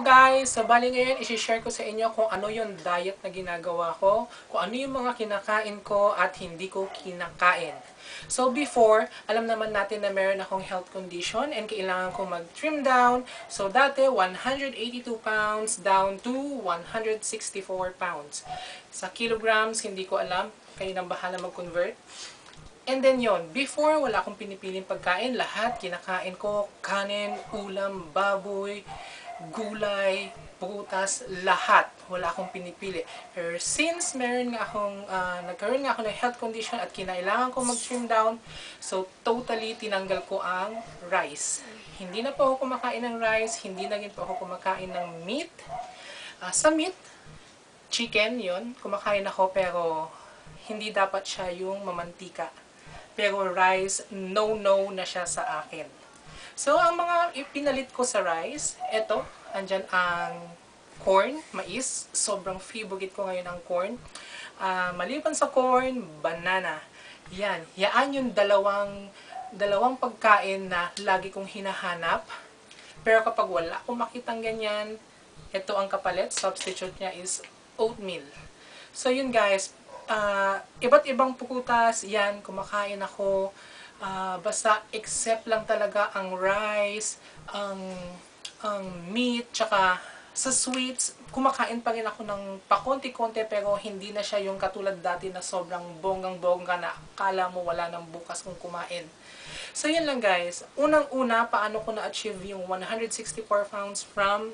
guys! So bali ngayon, isi-share ko sa inyo kung ano yung diet na ginagawa ko, kung ano yung mga kinakain ko at hindi ko kinakain. So before, alam naman natin na meron akong health condition and kailangan ko mag-trim down. So dati, 182 pounds down to 164 pounds. Sa kilograms, hindi ko alam. Kayo nang bahala mag-convert. And then yon, before wala akong pinipiling pagkain, lahat kinakain ko, kanin, ulam, baboy, gulay, prutas, lahat. Wala akong pinipili. Pero since nagkaroon nga ako ng health condition at kinailangan ko mag-trim down, so totally tinanggal ko ang rice. Hindi na po ako kumakain ng rice, hindi na rin po ako kumakain ng meat. Sa meat, chicken yon, kumakain ako pero hindi dapat siya yung mamantika. Pero rice, no na siya sa akin. So, ang mga ipinalit ko sa rice, eto, andyan ang corn, mais. Sobrang favorite ko ngayon ang corn. Maliban sa corn, banana. Yan yung dalawang pagkain na lagi kong hinahanap. Pero kapag wala akong makitang ganyan, ito ang kapalit. Substitute niya is oatmeal. So, yun guys. Iba't ibang prutas, yan, kumakain ako. Basta except lang talaga ang rice, ang meat, tsaka sa sweets, kumakain pa rin ako ng pakonti-konti pero hindi na siya yung katulad dati na sobrang bonggang-bongga na akala mo wala nang bukas kung kumain. So yan lang guys. Unang-una, paano ko na-achieve yung 164 pounds from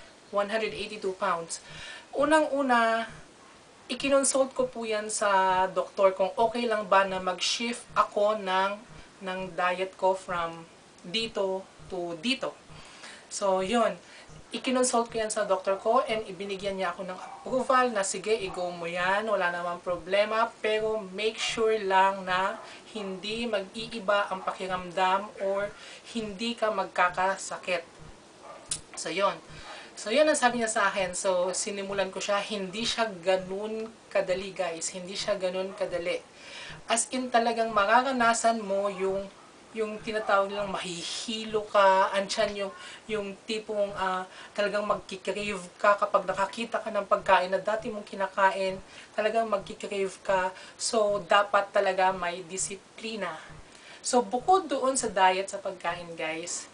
182 pounds? Unang-una, ikinonsult ko po yan sa doktor kung okay lang ba na mag-shift ako ng diet ko from dito to dito. So, yun. Ikinonsult ko yan sa doktor ko and ibinigyan niya ako ng approval na sige, i-go mo yan, wala namang problema, pero make sure lang na hindi mag-iiba ang pakiramdam or hindi ka magkakasakit. So, yun. So, yan ang sabi niya sa akin. So, sinimulan ko siya. Hindi siya ganun kadali, guys. Hindi siya ganun kadali. As in, talagang mararanasan mo yung tinatawag nilang mahihilo ka. Andyan yung tipong talagang magkikrave ka kapag nakakita ka ng pagkain na dati mong kinakain. Talagang magkikrave ka. So, dapat talaga may disiplina. So, bukod doon sa diet sa pagkain, guys,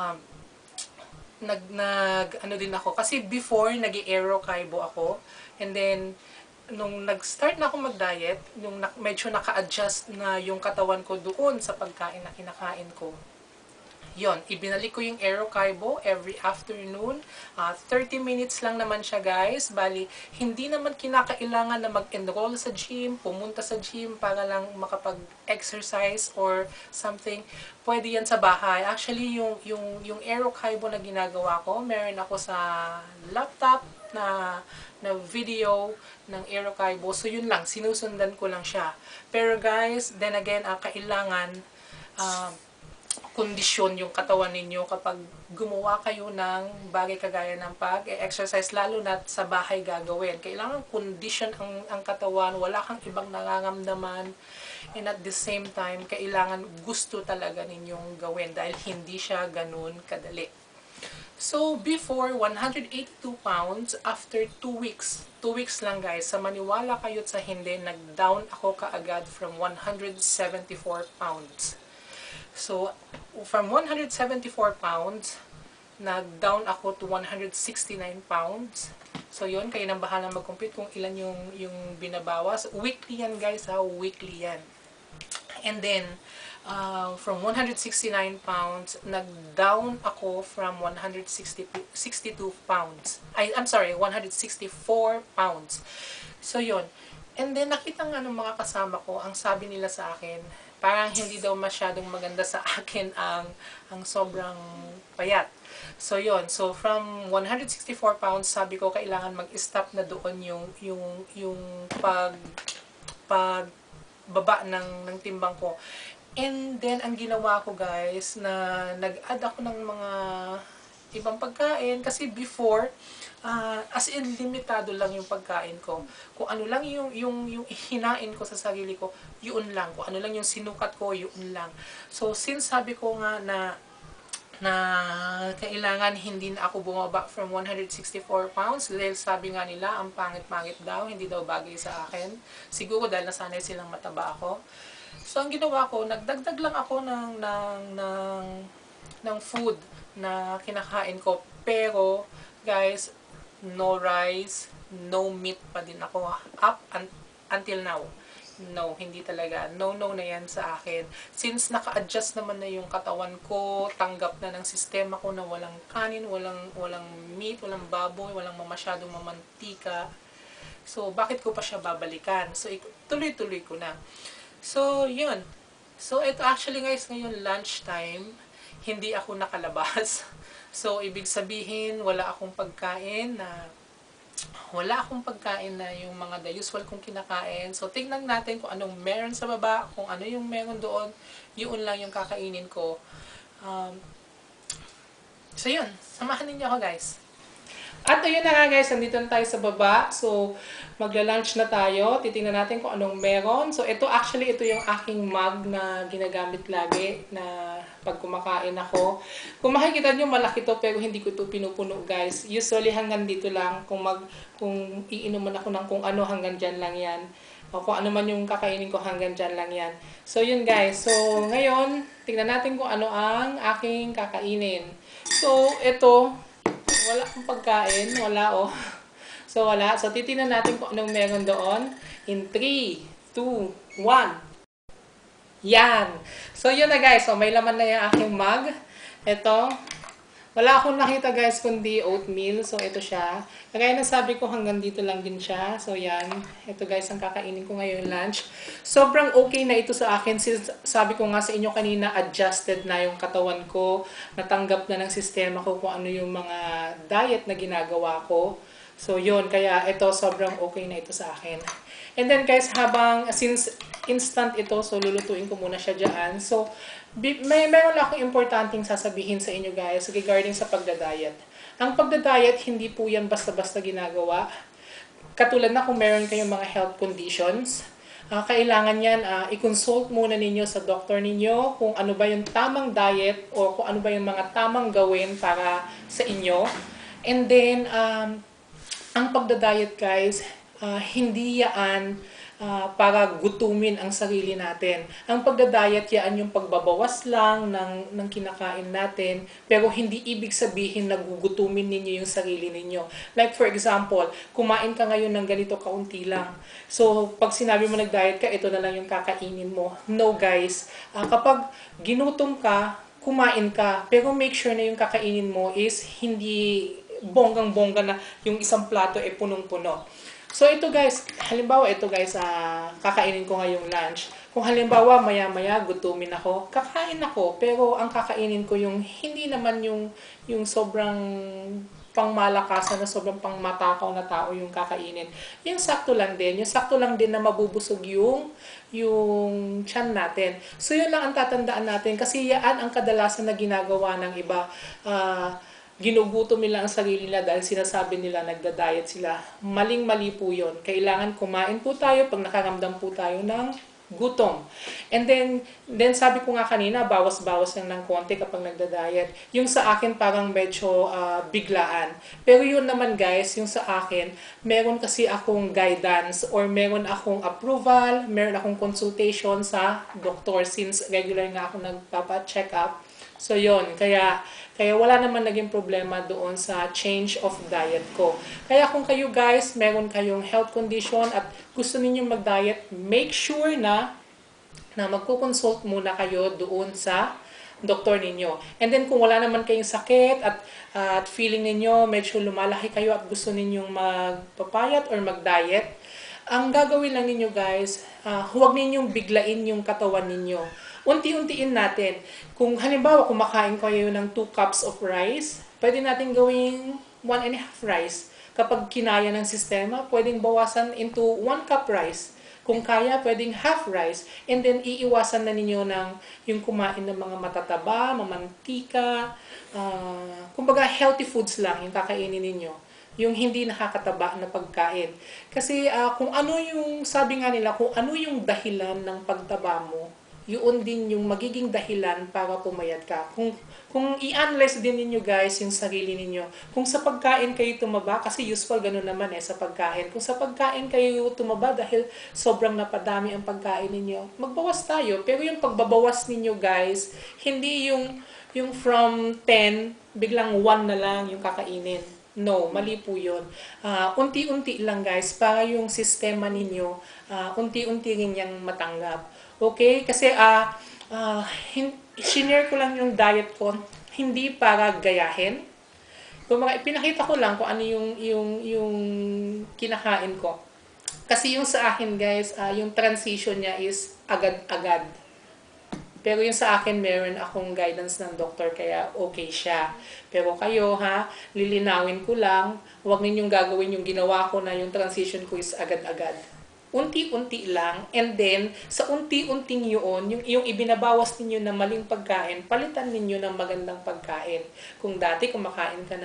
ano din ako. Kasi before, nag-aero carbo ako. And then, nung nag-start na ako mag-diet, yung medyo naka-adjust na yung katawan ko doon sa pagkain na kinakain ko. Yon, ibinalik ko yung aero carbo every afternoon. 30 minutes lang naman siya guys. Bali, hindi naman kinakailangan na mag-enroll sa gym, pumunta sa gym para lang makapag-exercise or something. Pwede yan sa bahay. Actually, yung aero carbo na ginagawa ko, meron ako sa laptop na video ng aero carbo. So, yun lang. Sinusundan ko lang siya. Pero guys, then again, kailangan kondisyon yung katawan ninyo kapag gumawa kayo ng bagay kagaya ng pag-exercise, lalo na sa bahay gagawin. Kailangan kondisyon ang katawan, wala kang ibang nararamdaman, and at the same time, kailangan gusto talaga ninyong gawin dahil hindi siya ganun kadali. So, before 182 pounds, after 2 weeks, 2 weeks lang guys, sa maniwala kayo sa hindi, nag-down ako kaagad from 174 pounds. So, from 174 pounds, nag-down ako to 169 pounds. So, yun, kayo nang bahala mag-compute kung ilan yung binabawas. Weekly yan guys, weekly yan. And then, from 169 pounds, nag-down ako from 162 pounds. I'm sorry, 164 pounds. So, yun. And then, nakita nga ng mga kasama ko, ang sabi nila sa akin, parang hindi daw masyadong maganda sa akin ang sobrang payat. So, yon. So, from 164 pounds, sabi ko, kailangan mag-stop na doon yung pagbaba ng timbang ko. And then, ang ginawa ko, guys, na nag-add ako ng mga ibang pagkain. Kasi before, as in, limitado lang yung pagkain ko. Kung ano lang yung hinain ko sa sarili ko, yun lang. Kung ano lang yung sinukat ko, yun lang. So, since sabi ko nga na na kailangan hindi na ako bumaba from 164 pounds dahil sabi nga nila ang pangit-pangit daw, hindi daw bagay sa akin. Siguro dahil nasanay silang mataba ako. So ang ginawa ko, nagdagdag lang ako ng food na kinakain ko, pero guys, no rice, no meat pa din ako until now. No, hindi talaga. No na yan sa akin. Since naka-adjust naman na yung katawan ko, tanggap na ng sistema ko na walang kanin, walang meat, walang baboy, walang masyadong mamantika. So, bakit ko pa siya babalikan? So, tuloy-tuloy ko na. So, yun. So, ito actually guys, ngayon lunchtime, hindi ako nakalabas. So, ibig sabihin, wala akong pagkain na yung mga the usual kong kinakain. So, tignan natin kung anong meron sa baba, kung ano yung meron doon, yun lang yung kakainin ko. So, yun. Samahan ninyo ako, guys. At ayun na nga, guys. Nandito na tayo sa baba. So, magla-lunch na tayo. Titingnan natin kung anong meron. So, ito yung aking mug na ginagamit lagi na pag kumakain ako. Kung makikita nyo, malaki to pero hindi ko ito pinupuno, guys. Usually, hanggang dito lang. Kung iinuman ako ng kung ano, hanggang dyan lang yan. O kung ano man yung kakainin ko, hanggang dyan lang yan. So, yun, guys. So, ngayon, tingnan natin kung ano ang aking kakainin. So, ito, wala akong pagkain. Wala, oh. So, wala. So, titingnan natin kung anong meron doon. In 3, 2, 1. Yan. So, yun na guys. So, may laman na yung aking mug. Ito. Wala akong nakita guys kundi oatmeal. So, ito siya. Kagaya na sabi ko, hanggang dito lang din siya. So, yan. Ito guys, ang kakainin ko ngayon lunch. Sobrang okay na ito sa akin. Since sabi ko nga sa inyo kanina, adjusted na yung katawan ko. Natanggap na ng sistema ko kung ano yung mga diet na ginagawa ko. So, yun. Kaya ito, sobrang okay na ito sa akin. And then guys, since instant ito, so lulutuin ko muna siya dyan. So, meron akong importanteng sasabihin sa inyo guys regarding sa pagda-diet. Ang pagda-diet, hindi po yan basta-basta ginagawa. Katulad na kung meron kayong mga health conditions, kailangan yan, i-consult muna ninyo sa doctor ninyo kung ano ba yung tamang diet o kung ano ba yung mga tamang gawin para sa inyo. And then, ang pagda-diet guys, hindi yan para gutumin ang sarili natin. Ang pagda-diet yan yung pagbabawas lang ng kinakain natin, pero hindi ibig sabihin na gugutumin ninyo yung sarili ninyo. Like for example, kumain ka ngayon ng ganito kaunti lang. So, pag sinabi mo nag-diet ka, ito na lang yung kakainin mo. No guys, kapag ginutom ka, kumain ka, pero make sure na yung kakainin mo is hindi bonggang-bongga na yung isang plato ay punong-puno. So ito guys, halimbawa kakainin ko ngayong lunch. Kung halimbawa maya-maya gutumin ako, kakain ako, pero ang kakainin ko yung hindi naman yung sobrang pangmalakasan na sobrang pangmatakaw na tao yung kakainin. Yung sakto lang din na mabubusog yung tiyan natin. So yun lang ang tatandaan natin kasi yan ang kadalasan na ginagawa ng iba. Ginugutom nila ang sarili nila dahil sinasabi nila nagda-diet sila. Maling-mali po yun. Kailangan kumain po tayo pag nakaramdam po tayo ng gutom. And then sabi ko nga kanina, bawas-bawas lang ng konti kapag nagda-diet. Yung sa akin parang medyo biglaan. Pero yun naman guys, yung sa akin, meron kasi akong guidance or meron akong approval, meron akong consultation sa doktor since regular nga ako nagpapa-check up. So yun, kaya wala naman naging problema doon sa change of diet ko. Kaya kung kayo guys, meron kayong health condition at gusto ninyong mag-diet, make sure na magko-consult muna kayo doon sa doktor ninyo. And then kung wala naman kayong sakit at feeling ninyo medyo lumalaki kayo at gusto ninyong magpapayat or mag-diet, ang gagawin lang ninyo guys, huwag ninyong biglain yung katawan ninyo. Unti-untiin natin. Kung halimbawa kumakain kayo ng 2 cups of rice, pwede natin gawing 1.5 rice. Kapag kinaya ng sistema, pwedeng bawasan into 1 cup rice. Kung kaya, pwedeng half rice. And then, iiwasan na ninyo ng yung kumain ng mga matataba, mamantika, kumbaga healthy foods lang yung kakainin ninyo. Yung hindi nakakataba na pagkain. Kasi kung ano yung, sabi nga nila, kung ano yung dahilan ng pagtaba mo, yun din yung magiging dahilan para pumayat ka. Kung i-analyze din ninyo guys yung sarili ninyo, kung sa pagkain kayo tumaba, kasi usual ganun naman sa pagkain, kung sa pagkain kayo tumaba dahil sobrang napadami ang pagkain ninyo, magbawas tayo. Pero yung pagbabawas ninyo guys, hindi yung from 10, biglang 1 na lang yung kakainin. No, mali po yun. Unti-unti lang guys, para yung sistema ninyo, unti-unti rin yung matanggap. Okay? Kasi sinare ko lang yung diet ko, hindi para gayahin. Kung pinakita ko lang kung ano yung kinakain ko. Kasi yung sa akin guys, yung transition niya is agad-agad. Pero yung sa akin, meron akong guidance ng doktor, kaya okay siya. Pero kayo lilinawin ko lang, huwag ninyong gagawin yung ginawa ko na yung transition ko is agad-agad. Unti-unti lang, and then, sa unti-unting yun, yung ibinabawas ninyo na maling pagkain, palitan ninyo ng magandang pagkain. Kung dati kumakain ka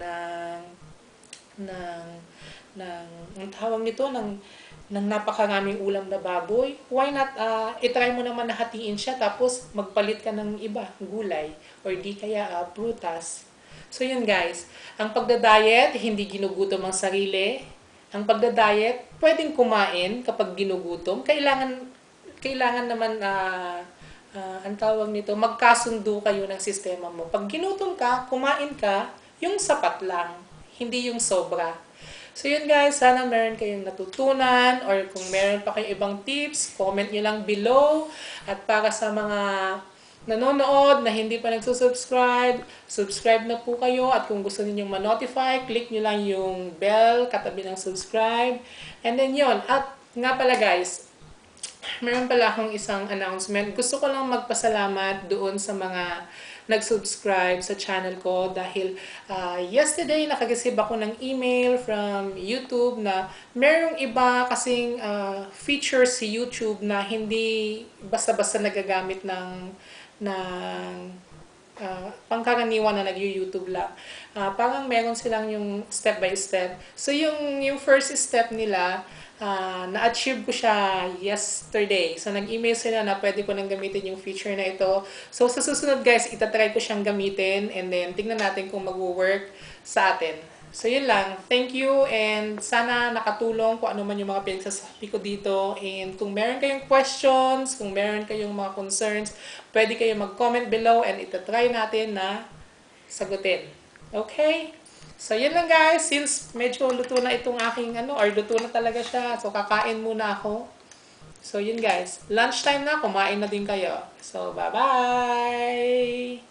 ang tawag nito, ng napakaraming ulam na baboy, why not itry mo naman na hatiin siya tapos magpalit ka ng iba, gulay, or di kaya prutas. So yun guys, ang pagda-diet, hindi ginugutom ang sarili. Ang pagda-diet, pwedeng kumain kapag ginugutom. Kailangan naman ang tawag nito, magkasundo kayo ng sistema mo. Pag ginutom ka, kumain ka, yung sapat lang, hindi yung sobra. So yun guys, sana meron kayong natutunan, or kung meron pa kayong ibang tips, comment nyo lang below. At para sa mga nanonood na hindi pa nagsusubscribe, subscribe na po kayo. At kung gusto ninyong ma-notify, click nyo lang yung bell katabi ng subscribe. And then yun, at nga pala guys, meron pala akong isang announcement. Gusto ko lang magpasalamat doon sa mga nag-subscribe sa channel ko dahil yesterday nakareceive ako ng email from YouTube na merong iba kasing features si YouTube na hindi basta-basta nagagamit ng pangkaraniwan na nag-YouTube lang. Parang meron silang yung step by step. So yung first step nila, na-achieve ko siya yesterday. So, nag-email sila na pwede ko nang gamitin yung feature na ito. So, sa susunod guys, itatry ko siyang gamitin and then tingnan natin kung mag-work sa atin. So, yun lang. Thank you and sana nakatulong kung ano man yung mga pinagsasabi ko dito. And kung meron kayong questions, kung meron kayong mga concerns, pwede kayo mag-comment below and itatry natin na sagutin. Okay? So, yun lang guys. Since medyo luto na itong aking or luto na talaga siya. So, kakain muna ako. So, yun guys. Lunchtime na. Kumain na din kayo. So, bye-bye!